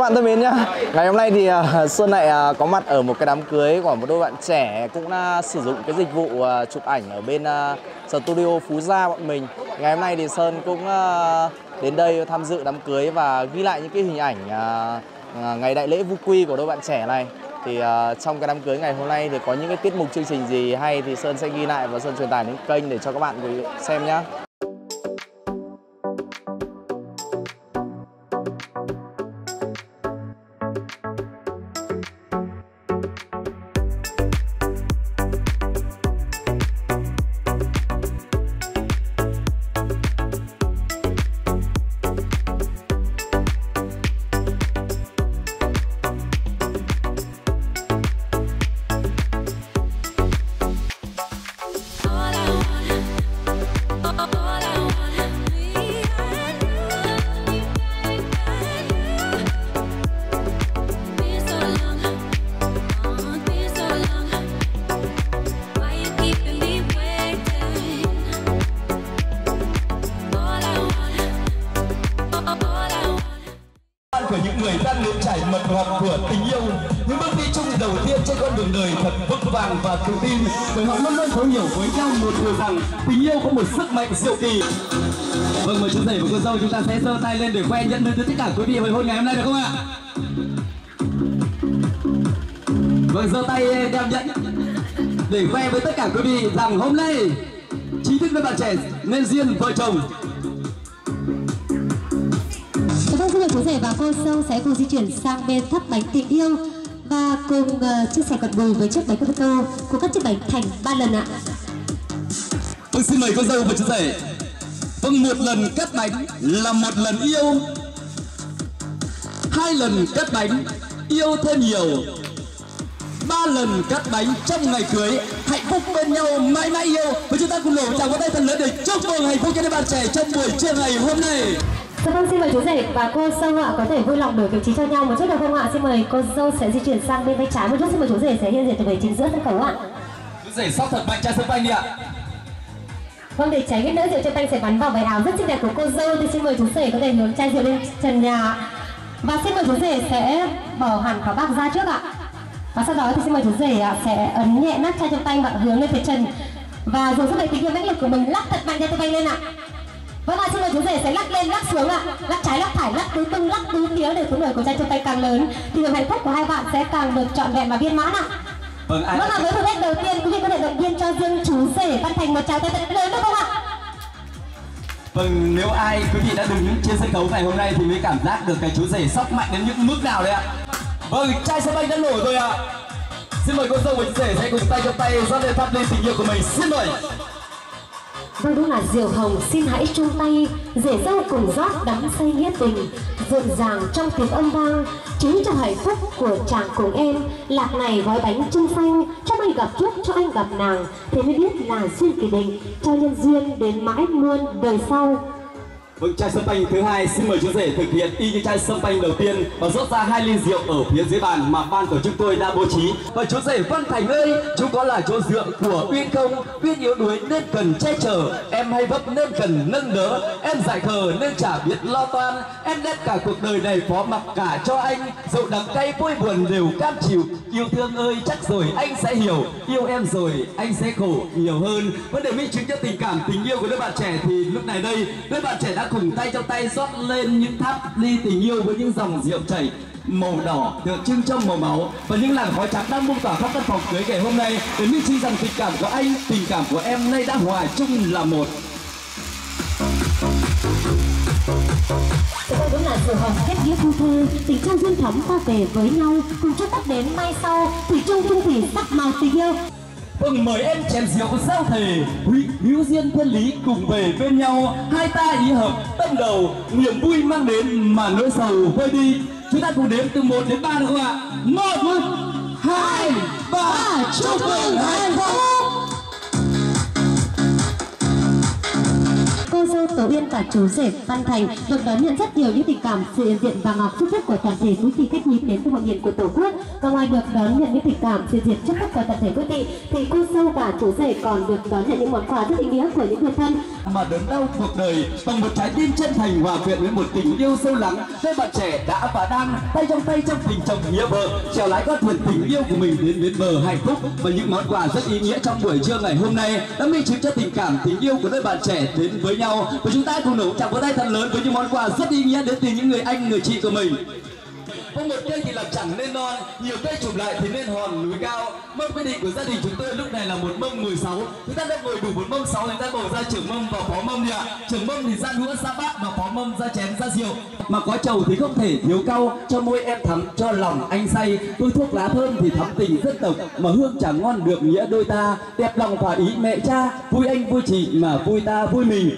bạn thân mến nhá. Ngày hôm nay thì Xuân lại có mặt ở một cái đám cưới của một đôi bạn trẻ cũng sử dụng cái dịch vụ chụp ảnh ở bên studio Phú Gia bọn mình. Ngày hôm nay thì Sơn cũng đến đây tham dự đám cưới và ghi lại những cái hình ảnh ngày đại lễ Vu Quy của đôi bạn trẻ này. Thì trong cái đám cưới ngày hôm nay thì có những cái tiết mục chương trình gì hay thì Sơn sẽ ghi lại và Sơn truyền tải đến kênh để cho các bạn xem nhá. Của những người đang nếm trải mật ngọt của tình yêu, những bước đi chung đầu tiên trên con đường đời thật vững vàng và tự tin, bởi họ luôn luôn thấu hiểu với nhau một điều rằng tình yêu có một sức mạnh diệu kỳ. Vâng, mời chú rể và cô dâu chúng ta sẽ giơ tay lên để khoe nhận đến tất cả quý vị hồi hôn ngày hôm nay được không ạ? Vâng, giơ tay đem nhận để khoe với tất cả quý vị rằng hôm nay chính thức đôi bạn trẻ nên duyên vợ chồng. Vâng, xin mời chú rể và cô dâu sẽ cùng di chuyển sang bên thắp bánh tình yêu và cùng chia sẻ cật bùi với chiếc bánh caputo của các chiếc bánh thành 3 lần ạ. Vâng, xin mời cô dâu và chú rể. Vâng, một lần cắt bánh là một lần yêu, 2 lần cắt bánh yêu thêm nhiều, 3 lần cắt bánh trong ngày cưới hạnh phúc bên nhau mãi mãi yêu. Và chúng ta cùng nổ tràng vỗ tay thật lớn để chúc mừng hạnh phúc cho đôi bạn trẻ trong buổi trưa ngày hôm nay. Dạ vâng, xin mời chú rể và cô dâu ạ có thể vui lòng đổi vị trí cho nhau một chút được không ạ? Xin mời cô dâu sẽ di chuyển sang bên tay trái một chút. Xin mời chú rể sẽ hiện diện về chính giữa sân khấu ạ. Chú rể sóc thật mạnh chai sân banh đi ạ. Vâng, để tránh cái nỡ rượu trong tay sẽ bắn vào váy áo rất xinh đẹp của cô dâu thì xin mời chú rể có thể hướng chai rượu lên trần nhà. Và xin mời chú rể sẽ bỏ hẳn quả bạc ra trước ạ. Và sau đó thì xin mời chú rể sẽ ấn nhẹ nắp chai trong tay và hướng lên phía trần và dùng sức mạnh tình yêu mãnh liệt của mình lắc thật mạnh chai trong tay lên ạ. Vâng ạ, xin mời chú rể sẽ lắc lên lắc xuống ạ, lắc trái lắc phải lắc tứ tung lắc tứ phía để số nổi của chai trong tay càng lớn thì niềm hạnh phúc của hai bạn sẽ càng được trọn vẹn và viên mãn ạ. Vâng ạ, với thử thách đầu tiên quý vị có thể động viên cho riêng chú rể Văn Thành một tràng tay thật lớn được không ạ? Vâng, nếu ai quý vị đã đứng trên sân khấu ngày hôm nay thì mới cảm giác được cái chú rể sóc mạnh đến những mức nào đấy ạ. Vâng, chai sân banh đã nổ rồi ạ. Xin mời cô dâu và chú rể sẽ cùng tay trong tay rót lên phát lên tình yêu của mình. Xin mời. Vâng, đúng là diều hồng xin hãy chung tay, rể dâu cùng rót đắm say nghĩa tình, rộn ràng trong tiếng âm vang, chính cho hạnh phúc của chàng cùng em. Lạc này gói bánh trưng xanh, cho anh gặp trước cho anh gặp nàng, thế mới biết là duyên kỳ định, cho nhân duyên đến mãi muôn đời sau. Vâng, chai sâm panh thứ hai xin mời chú rể thực hiện y như chai sâm panh đầu tiên và rót ra 2 ly rượu ở phía dưới bàn mà ban tổ chức tôi đã bố trí. Và chú rể Văn Thành ơi, chú có là chỗ dựa của Uyên không? Uyên yếu đuối nên cần che chở, em hay vấp nên cần nâng đỡ, em dại khờ nên chả biết lo toan, em đem cả cuộc đời này phó mặc cả cho anh, dẫu đắng cay vui buồn đều cam chịu. Yêu thương ơi, chắc rồi anh sẽ hiểu, yêu em rồi anh sẽ khổ nhiều hơn. Và để minh chứng cho tình cảm tình yêu của đôi bạn trẻ thì lúc này đây đôi bạn trẻ đã cùng tay trong tay rót lên những tháp ly tình yêu với những dòng rượu chảy màu đỏ tượng trưng trong màu máu và những làn khói trắng đang bung tỏa khắp căn phòng cưới ngày hôm nay để minh chứng rằng tình cảm của anh, tình cảm của em nay đã hòa chung là một. Đây đúng là diều hồng kết nghĩa phu thê, tình trang duyên thắm ta về với nhau, cùng chúc tắt đến mai sau thủy chung chung thủy sắc màu tình yêu. Vâng, mời em chén rượu giao thề, hữu duyên thiên lý cùng về bên nhau, hai ta ý hợp tâm đầu, niềm vui mang đến mà nỗi sầu vơi đi. Chúng ta cùng đếm từ 1 đến 3 được không ạ? 1, 2, 3, chúc mừng hạnh phúc. Cô dâu Tố Uyên và chú rể Văn Thành được đón nhận rất nhiều những tình cảm, sự hiện diện và ngọc chúc phúc của toàn thể quý vị khách quý đến từ mọi miền của Tổ quốc. Và ngoài được đón nhận những tình cảm, sự hiện diện chúc phúc của toàn thể quý vị, thì cô dâu và chú rể còn được đón nhận những món quà rất ý nghĩa của những người thân. Mà đớn đau cuộc đời bằng một trái tim chân thành hòa quyện với một tình yêu sâu lắng, đôi bạn trẻ đã và đang tay trong tình chồng nghĩa vợ chèo lái con thuyền tình yêu của mình đến bến bờ hạnh phúc. Và những món quà rất ý nghĩa trong buổi trưa ngày hôm nay đã minh chứng cho tình cảm tình yêu của đôi bạn trẻ đến với nhau. Và chúng ta cùng nổ chạm vỗ tay thật lớn với những món quà rất ý nghĩa đến từ những người anh người chị của mình. Có một cây thì làm chẳng nên non, nhiều cây chụm lại thì nên hòn núi cao. Mâm quy định của gia đình chúng tôi lúc này là một mâm 16. Chúng ta đã ngồi đủ một mâm 6 thì ta bầu ra trưởng mâm và phó mâm đi ạ. Trưởng mâm thì ra đũa ra bát và phó mâm ra chén ra rượu. Mà có chầu thì không thể thiếu cau, cho môi em thắm cho lòng anh say. Tôi thuốc lá thơm thì thắm tình dân tộc, mà hương chả ngon được nghĩa đôi ta. Đẹp lòng thỏa ý mẹ cha, vui anh vui chị mà vui ta vui mình.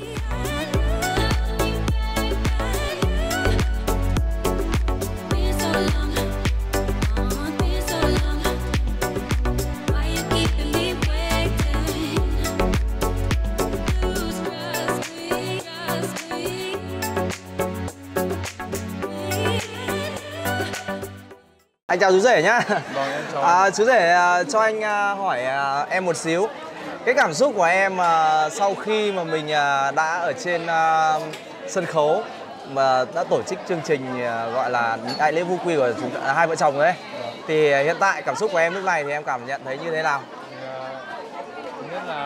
Anh chào chú rể nhá. Chú rể cho anh hỏi em một xíu. Cái cảm xúc của em sau khi mà mình đã ở trên sân khấu mà đã tổ chức chương trình gọi là đại lễ vu quy của hai vợ chồng đấy. Thì hiện tại cảm xúc của em lúc này thì em cảm nhận thấy như thế nào? Thứ nhất là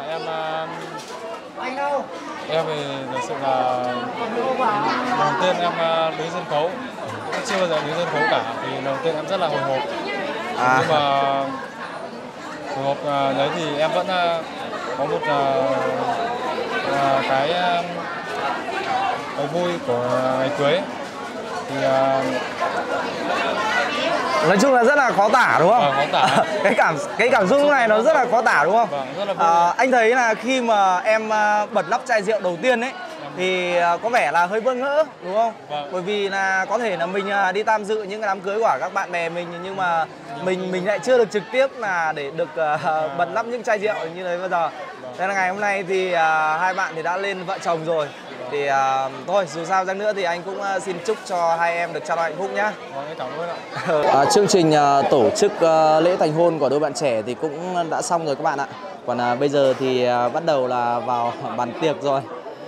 em thì thực sự là đầu tiên em đứng sân khấu, chưa bao giờ đứng sân khấu cả, thì đầu tiên em rất là hồi hộp. Nhưng mà hồi hộp đấy thì em vẫn có một cái vui của ngày cưới. Thì nói chung là rất là khó tả đúng không? Khó tả. cái cảm xúc này nó rất là khó tả đúng không? Rất là vui. Anh thấy là khi mà em bật nắp chai rượu đầu tiên ấy thì có vẻ là hơi bỡ ngỡ đúng không? Bởi vì là có thể là mình đi tham dự những cái đám cưới của các bạn bè mình, nhưng mà mình lại chưa được trực tiếp là để được bật nắp những chai rượu như thế bây giờ. Nên là ngày hôm nay thì hai bạn thì đã lên vợ chồng rồi. Thì thôi dù sao chăng nữa thì anh cũng xin chúc cho hai em được trao đổi hạnh phúc nhá. Cảm ơn ạ. Chương trình tổ chức lễ thành hôn của đôi bạn trẻ thì cũng đã xong rồi các bạn ạ. Còn bây giờ thì bắt đầu là vào bàn tiệc rồi.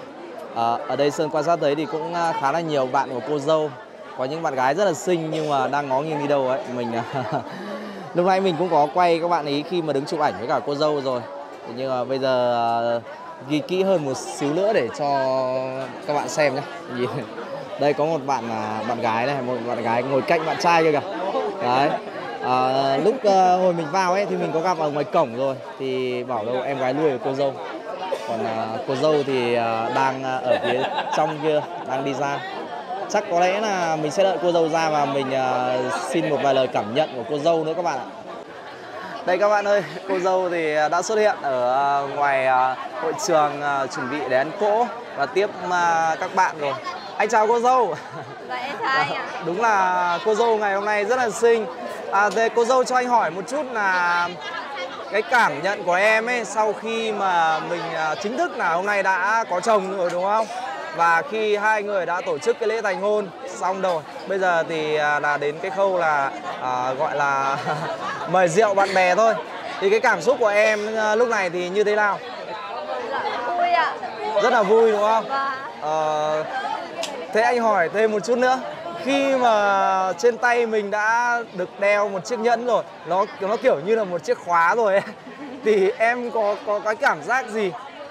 Ở đây Sơn quan sát thấy thì cũng khá là nhiều bạn của cô dâu. Có những bạn gái rất là xinh nhưng mà đang ngó nghiêng đi đâu ấy. Lúc nãy mình cũng có quay các bạn ấy khi mà đứng chụp ảnh với cả cô dâu rồi. Nhưng mà bây giờ ghi kỹ hơn một xíu nữa để cho các bạn xem nhé. Đây có một bạn gái này, một bạn gái ngồi cạnh bạn trai kia kìa. Đấy. Lúc hồi mình vào ấy thì mình có gặp ở ngoài cổng rồi thì bảo đâu em gái nuôi của cô dâu. Còn cô dâu thì đang ở phía trong kia, đang đi ra. Chắc có lẽ là mình sẽ đợi cô dâu ra và mình xin một vài lời cảm nhận của cô dâu nữa các bạn ạ. Đây các bạn ơi, cô dâu thì đã xuất hiện ở ngoài hội trường chuẩn bị để ăn cỗ và tiếp các bạn rồi. Anh chào cô dâu. Dạ em chào anh ạ. Đúng là cô dâu ngày hôm nay rất là xinh. Thế cô dâu cho anh hỏi một chút là cái cảm nhận của em ấy sau khi mà mình chính thức là hôm nay đã có chồng rồi đúng không? Và khi hai người đã tổ chức cái lễ thành hôn xong rồi, bây giờ thì là đến cái khâu là gọi là mời rượu bạn bè thôi. Thì cái cảm xúc của em lúc này thì như thế nào? Dạ vui ạ. Rất là vui đúng không? Vâng. Thế anh hỏi thêm một chút nữa. Khi mà trên tay mình đã được đeo một chiếc nhẫn rồi, nó kiểu như là một chiếc khóa rồi ấy, thì em có cái cảm giác gì?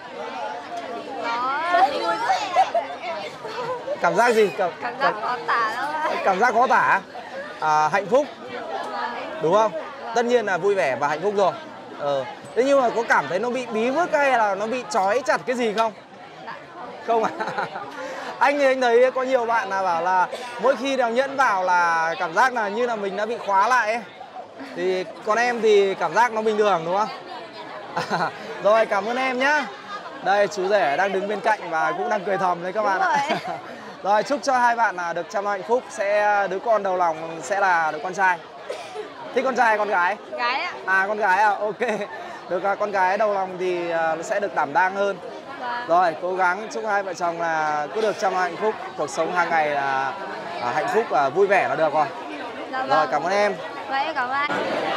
Cảm giác gì? Cảm giác khó tả đâu ạ. Cảm giác khó tả. Hạnh phúc đúng không? Tất nhiên là vui vẻ và hạnh phúc rồi. Thế nhưng mà có cảm thấy nó bị bí bức hay là nó bị trói chặt cái gì không? Không à? Anh thì anh thấy có nhiều bạn là bảo là mỗi khi đeo nhẫn vào là cảm giác là như là mình đã bị khóa lại ấy. Thì còn em thì cảm giác nó bình thường đúng không? Rồi cảm ơn em nhá. Đây chú rể đang đứng bên cạnh và cũng đang cười thầm đấy các bạn ạ. Rồi chúc cho hai bạn là được chăm lo hạnh phúc, sẽ đứa con đầu lòng sẽ là đứa con trai. Thích con trai hay con gái? Gái ạ. Con gái à? Ok. Được con gái đầu lòng thì sẽ được đảm đang hơn. Rồi, cố gắng chúc hai vợ chồng là cứ được trong hạnh phúc, cuộc sống hàng ngày là hạnh phúc và vui vẻ là được rồi. Rồi, cảm ơn em. Vậy cảm ơn.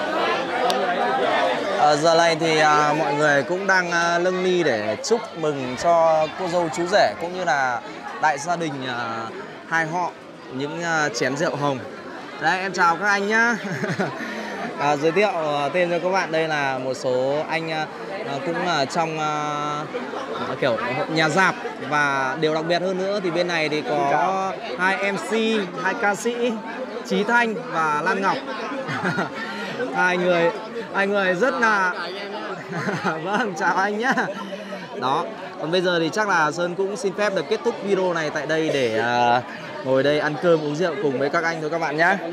Giờ này thì mọi người cũng đang nâng ly để chúc mừng cho cô dâu chú rể cũng như là đại gia đình hai họ những chén rượu hồng. Đây, em chào các anh nhá. Giới thiệu tên cho các bạn, đây là một số anh cũng là trong kiểu nhà rạp. Và điều đặc biệt hơn nữa thì bên này thì có hai MC, hai ca sĩ Chí Thanh và Lan Ngọc. hai người rất là vâng, chào anh nhá. Đó, còn bây giờ thì chắc là Sơn cũng xin phép được kết thúc video này tại đây để ngồi đây ăn cơm uống rượu cùng với các anh thôi các bạn nhé.